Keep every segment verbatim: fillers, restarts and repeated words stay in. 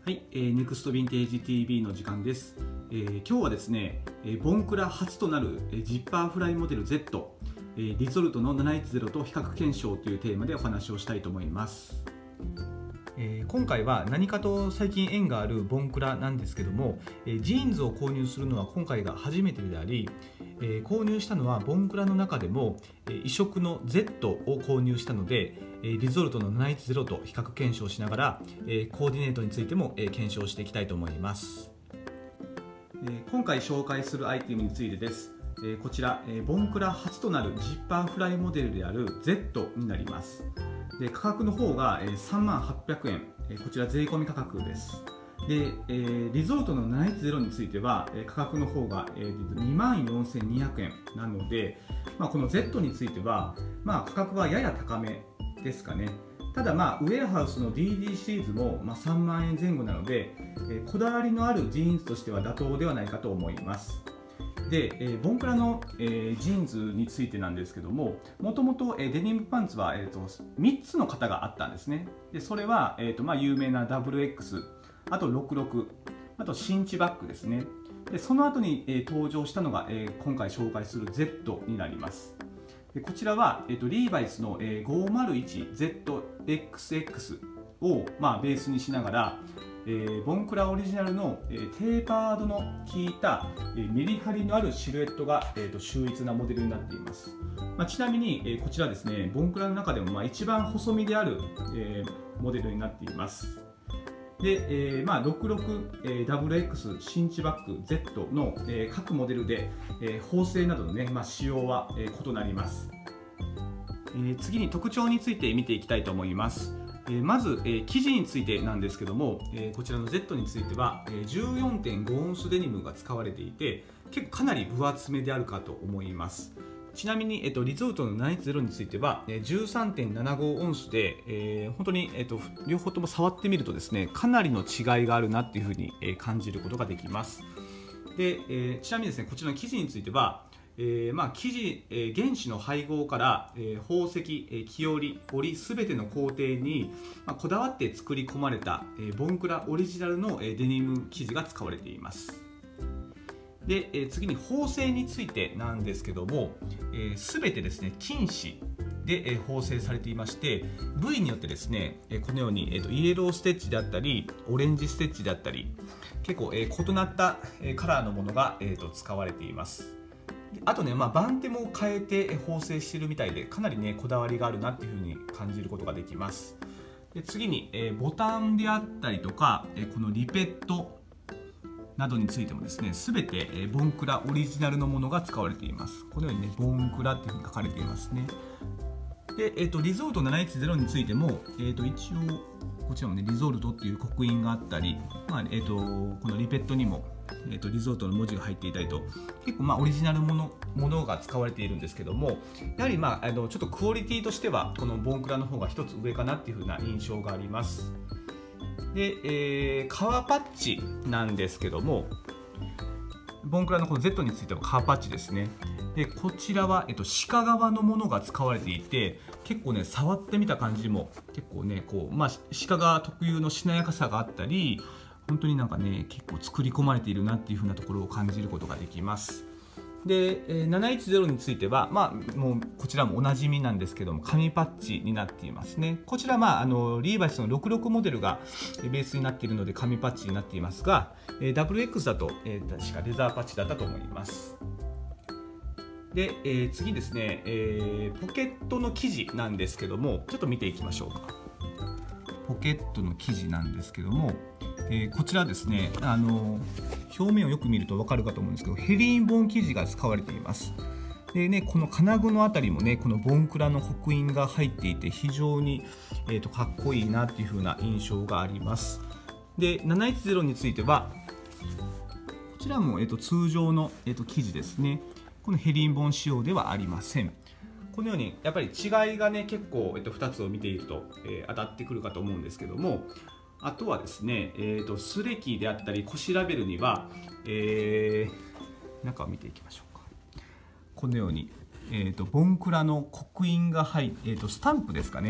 はい、えー、ネクストヴィンテージ ティーブイ の時間です。えー、今日はですね、えー、ボンクラ初となる、えー、ジッパーフライモデル Z、えー、リゾルトのななひゃくじゅうと比較検証というテーマでお話をしたいと思います。えー、今回は何かと最近縁があるボンクラなんですけども、えー、ジーンズを購入するのは今回が初めてであり、えー、購入したのはボンクラの中でも、えー、異色の Z を購入したので、えー、リゾルトのななひゃくじゅうと比較検証しながら、えー、コーディネートについても、えー、検証していきたいと思います。えー、今回紹介するアイテムについてです。えー、こちら、えー、ボンクラ初となるジッパーフライモデルである Z になります。で価格の方がさんまんはっぴゃくえん、こちら税込み価格です。で、えー、リゾルトのななひゃくじゅうについては価格の方がにまんよんせんにひゃくえんなので、まあ、この Z については、まあ、価格はやや高めですかね。ただ、まあ、ウェアハウスの ディーディー シリーズも、まあ、さんまんえんぜん後なので、えー、こだわりのあるジーンズとしては妥当ではないかと思います。で、えー、ボンクラの、えー、ジーンズについてなんですけども、もともとデニムパンツは、えー、とみっつの型があったんですね。でそれは、えーとまあ、有名な ダブリューエックス、あとろくじゅうろく、あとシンチバックですね。でその後に、えー、登場したのが、えー、今回紹介する Z になります。でこちらは、えー、とリーバイスの、えー、ごーまるいちゼットエックスエックス を、まあ、ベースにしながら、えー、ボンクラオリジナルの、えー、テーパードの効いた、えー、メリハリのあるシルエットが、えー、と秀逸なモデルになっています。まあ、ちなみに、えー、こちらですね、ボンクラの中でも、まあ、一番細身である、えー、モデルになっています。で、えーまあ、ろくじゅうろく、えー、ダブリューエックス シンチバック Z の、えー、各モデルで、えー、縫製などの、ねまあ、仕様は、えー、異なります。えー、次に特徴について見ていきたいと思います。まず、えー、生地についてなんですけども、えー、こちらの Z については、えー、じゅうよんてんごオンスデニムが使われていて、結構かなり分厚めであるかと思います。ちなみに、えー、とリゾルトのななひゃくじゅうについては、えー、じゅうさんてんななごオンスで、えー、本当に、えー、と両方とも触ってみるとですね、かなりの違いがあるなっていうふうに、えー、感じることができます。で、えー、ちなみにですね、こちらの生地については、えーまあ、生地、えー、原子の配合から、えー、宝石、えー、木織り、織りすべての工程に、まあ、こだわって作り込まれた、えー、ボンクラオリジナルの、えー、デニム生地が使われています。で、えー、次に縫製についてなんですけども、すべ、えー、てですね金糸で、えー、縫製されていまして、部位によってですね、えー、このように、えーと、イエローステッチであったりオレンジステッチであったり、結構、えー、異なった、えー、カラーのものが、えーと、使われています。あとね、まあ、番手も変えて縫製しているみたいで、かなりねこだわりがあるなっていうふうに感じることができます。で次に、えー、ボタンであったりとか、えー、このリペットなどについてもですね、全て、えー、ボンクラオリジナルのものが使われています。このようにねボンクラっていうふうに書かれていますね。で、えー、とリゾルトななひゃくじゅうについても、えー、と一応こちらもねリゾルトっていう刻印があったり、まあえー、とこのリペットにもえー、とリゾルトの文字が入っていたりと、結構まあオリジナルものものが使われているんですけども、やはりまああのちょっとクオリティとしてはこのボンクラの方が一つ上かなっていう風な印象があります。で、えー、革パッチなんですけども、ボンクラのこの Z については革パッチですね。でこちらは、えっと、鹿革のものが使われていて、結構ね触ってみた感じも結構ねこう、まあ、鹿革特有のしなやかさがあったり、本当になんかね結構作り込まれているなっていう風なところを感じることができます。で、ななひゃくじゅうについては、まあ、もうこちらもおなじみなんですけども、紙パッチになっていますね。こちら、まあ、あのリーバイスのろくじゅうろくモデルがベースになっているので紙パッチになっていますが、 ダブリューエックス だと、えー、確かレザーパッチだったと思います。で、えー、次ですね、えー、ポケットの生地なんですけども、ちょっと見ていきましょうか。ポケットの生地なんですけども、えー、こちらですね、あの表面をよく見ると分かるかと思うんですけど、ヘリンボーン生地が使われています。でね、この金具のあたりもね、このボンクラの刻印が入っていて、非常に、えー、とかっこいいなっていう風な印象があります。で、ななひゃくじゅうについては、こちらも、えー、と通常の、えー、と生地ですね。このヘリンボーン仕様ではありません。このようにやっぱり違いがね結構、えっと、ふたつを見ていると、えー、当たってくるかと思うんですけども、あとはですね、えー、とスレキであったり腰ラベルには、えー、中を見ていきましょうか。このように、えー、とボンクラの刻印が入って、えー、とスタンプですかね、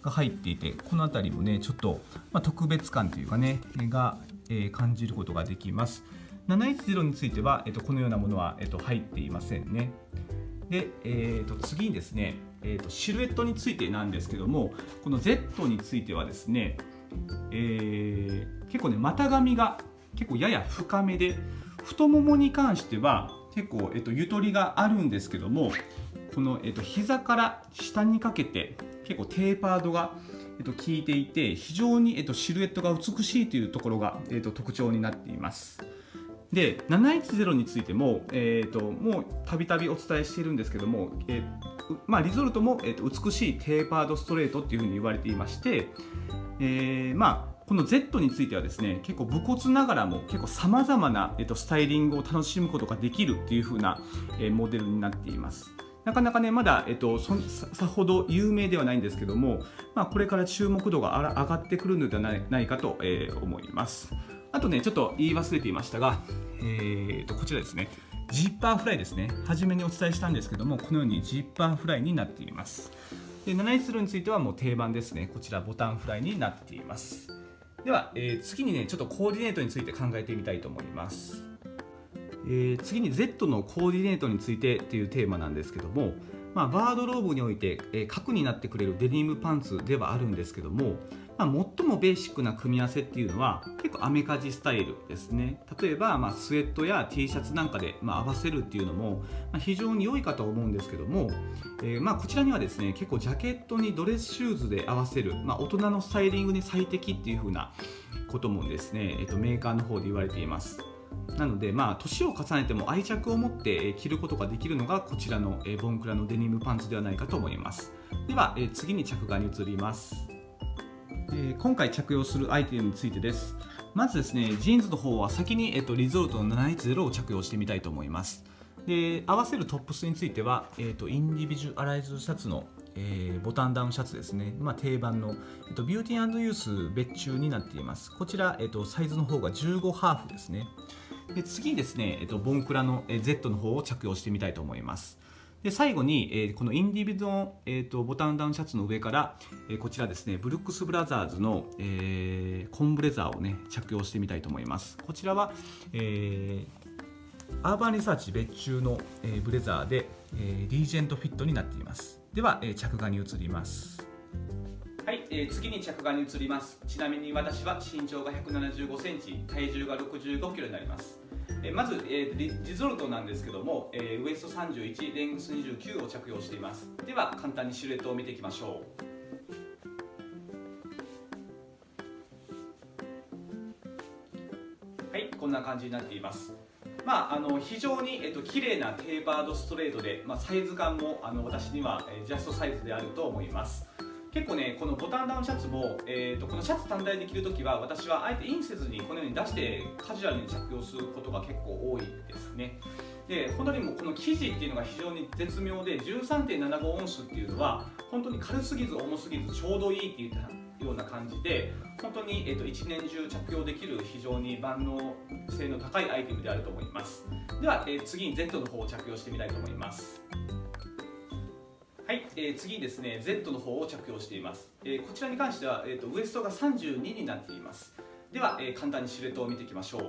が入っていて、この辺りもねちょっと、まあ、特別感というかねが、えー、感じることができます。なないちゼロについては、えっと、このようなものは、えっと、入っていませんね。で、えー、と次にですね、えー、とシルエットについてなんですけども、この Z についてはですね、えー、結構ね股上が結構やや深めで、太ももに関しては結構、えっと、ゆとりがあるんですけども、この、えっと、膝から下にかけて結構テーパードが、えっと、効いていて、非常に、えっと、シルエットが美しいというところが、えっと、特徴になっています。でなないちゼロについても、えー、ともうたびたびお伝えしているんですけども、えーまあ、リゾルトも、えー、と美しいテーパードストレートっていうふうに言われていまして、えーまあ、この Z についてはですね、結構武骨ながらも結構さまざまな、えー、とスタイリングを楽しむことができるっていうふうな、えー、モデルになっています。なかなかねまだ、えっと、そささほど有名ではないんですけども、まあ、これから注目度が上がってくるのではないないかと、えー、思います。あとねちょっと言い忘れていましたが、えー、とこちらですね、ジッパーフライですね。初めにお伝えしたんですけども、このようにジッパーフライになっています。でなないちゼロについてはもう定番ですね。こちらボタンフライになっています。では、えー、次にねちょっとコーディネートについて考えてみたいと思います。えー、次に Z のコーディネートについてというテーマなんですけども、まあ、バードローブにおいて、えー、核になってくれるデニムパンツではあるんですけども、まあ、最もベーシックな組み合わせっていうのは結構アメカジスタイルですね。例えば、まあ、スウェットや T シャツなんかで、まあ、合わせるっていうのも、まあ、非常に良いかと思うんですけども、えーまあ、こちらにはですね結構ジャケットにドレスシューズで合わせる、まあ、大人のスタイリングに最適っていう風なこともですね、えーと、メーカーの方で言われています。なので、まあ、年を重ねても愛着を持って着ることができるのがこちらのボンクラのデニムパンツではないかと思います。では、次に着眼に移ります。今回着用するアイテムについてです。まずですね、ジーンズの方は先に、えっと、リゾルトのなないちゼロを着用してみたいと思います。で、合わせるトップスについては、えっと、インディビジュアライズシャツの、えー、ボタンダウンシャツですね、まあ、定番の、えっと、ビューティー&ユース別注になっています。こちら、えっと、サイズの方がじゅうごハーフですね。で次にですね、えっと、ボンクラの Z の方を着用してみたいと思います。で最後に、えー、このインディビドの、えー、とボタンダウンシャツの上から、えー、こちらですね、ブルックスブラザーズの、えー、コンブレザーをね着用してみたいと思います。こちらは、えー、アーバンリサーチ別注の、えー、ブレザーで、えー、リージェントフィットになっています。では、えー、着眼に移ります。はい、えー、次に着眼に移ります。ちなみに私は身長がひゃくななじゅうごセンチ、体重がろくじゅうごキロになります。えー、まず、えー、リ, リゾルトなんですけども、えー、ウエストさんじゅういち、レングスにじゅうきゅうを着用しています。では簡単にシルエットを見ていきましょう。はい、こんな感じになっています。まあ、あの非常に、えっと、綺麗なテーパードストレートで、まあ、サイズ感もあの私には、えー、ジャストサイズであると思います。結構ね、このボタンダウンシャツも、えー、とこのシャツ単体で着るときは私はあえてインせずにこのように出してカジュアルに着用することが結構多いですね。で本当にもうこの生地っていうのが非常に絶妙で じゅうさんてんななご オンスっていうのは本当に軽すぎず重すぎずちょうどいいっていうような感じで、本当に、えー、と一年中着用できる非常に万能性の高いアイテムであると思います。では、えー、次に Z の方を着用してみたいと思います。はい、えー、次にですね Z の方を着用しています。えー、こちらに関しては、えー、とウエストがさんじゅうにになっています。では、えー、簡単にシルエットを見ていきましょう。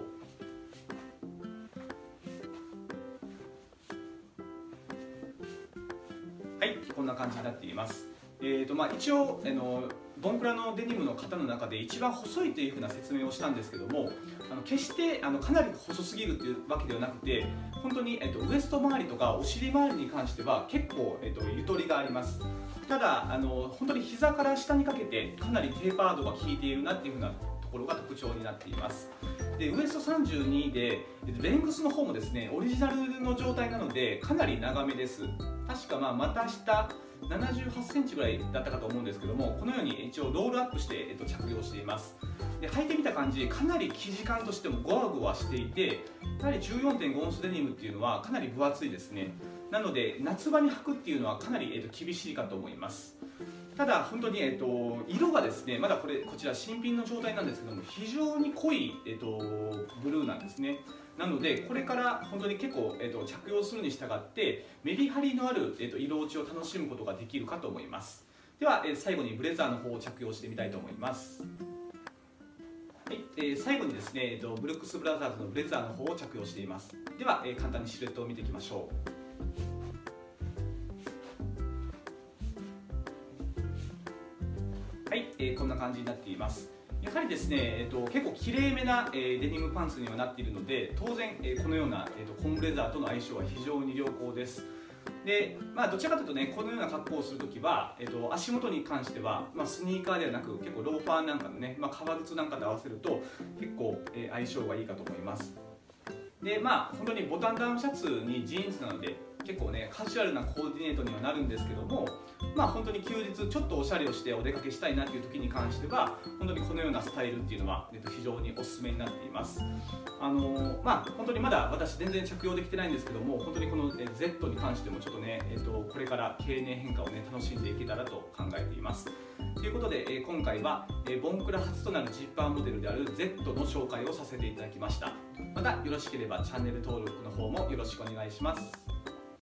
はい、こんな感じになっています。えーとまあ、一応あのボンクラのデニムの型の中で一番細いというふうな説明をしたんですけども、あの決してあのかなり細すぎるというわけではなくて、本当に、えっと、ウエスト周りとかお尻周りに関しては結構、えっと、ゆとりがあります。ただあの本当に膝から下にかけてかなりテーパードが効いているなっていうふうなところが特徴になっています。でウエストさんじゅうにでレングスの方もですねオリジナルの状態なのでかなり長めです。確かまあ股下ななじゅうはちセンチぐらいだったかと思うんですけども、このように一応ロールアップして、えっと、着用しています。で履いてみた感じ、かなり生地感としてもゴワゴワしていて、やはり じゅうよんてんご オンスデニムっていうのはかなり分厚いですね。なので夏場に履くっていうのはかなり、えっと、厳しいかと思います。ただ本当に、えっと、色がですねまだこれこちら新品の状態なんですけども非常に濃い、えっと、ブルーなんですね。なのでこれから本当に結構、えっと、着用するに従ってメリハリのある、えっと、色落ちを楽しむことができるかと思います。 では、えー、最後にブレザーの方を着用してみたいと思います。はい、えー、最後にですね、えーと、ブルックスブラザーズのブレザーの方を着用しています。では、えー、簡単にシルエットを見ていきましょう。はい、えー、こんな感じになっています。やはりですね、えー、と結構きれいめな、えー、デニムパンツにはなっているので、当然、えー、このような、えー、とコンブレザーとの相性は非常に良好です。で、まあ、どちらかというとね、このような格好をするときは、えー、と足元に関しては、まあ、スニーカーではなく、結構ローファーなんかのね、まあ、革靴なんかで合わせると結構、えー、相性がいいかと思います。で、まあ本当にボタンダウンシャツにジーンズなので結構ねカジュアルなコーディネートにはなるんですけども、まあ本当に休日ちょっとおしゃれをしてお出かけしたいなという時に関しては本当にこのようなスタイルっていうのは非常におすすめになっています。あのー、まあ本当にまだ私全然着用できてないんですけども、本当にこの Z に関してもちょっとね、えっと、これから経年変化をね楽しんでいけたらと考えています。ということで、えー、今回は、えー、ボンクラ初となるジッパーモデルである Z の紹介をさせていただきました。またよろしければチャンネル登録の方もよろしくお願いします。